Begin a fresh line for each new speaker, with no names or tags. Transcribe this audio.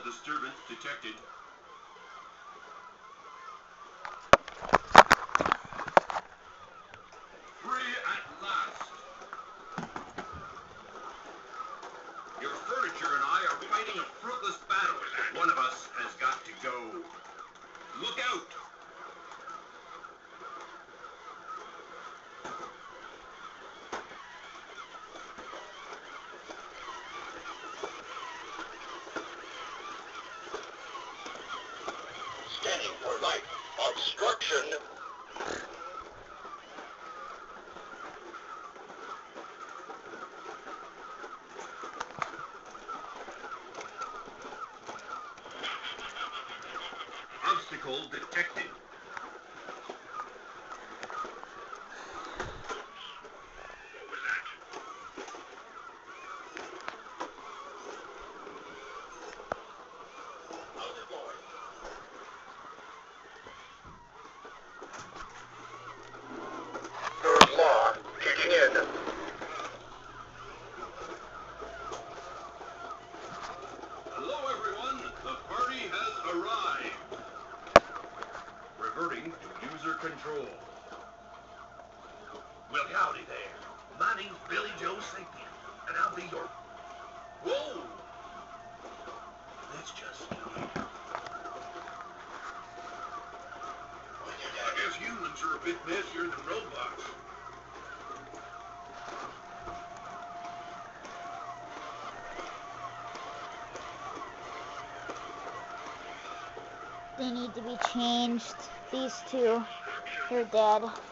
disturbance detected. Free at last. Your furniture and I are fighting a fruitless battle. One of us has got to go. Look out!
Standing for light. Obstruction.
Obstacle detected. What was that?
How's it going? Third law, kicking in.
Hello, everyone. The party has arrived. Reverting to user control.
Well, howdy there. My name's Billy Joe Sapien, and I'll be your... Whoa! Let's just... I guess humans are a bit messier than robots.
They need to be changed. These two, they're dead.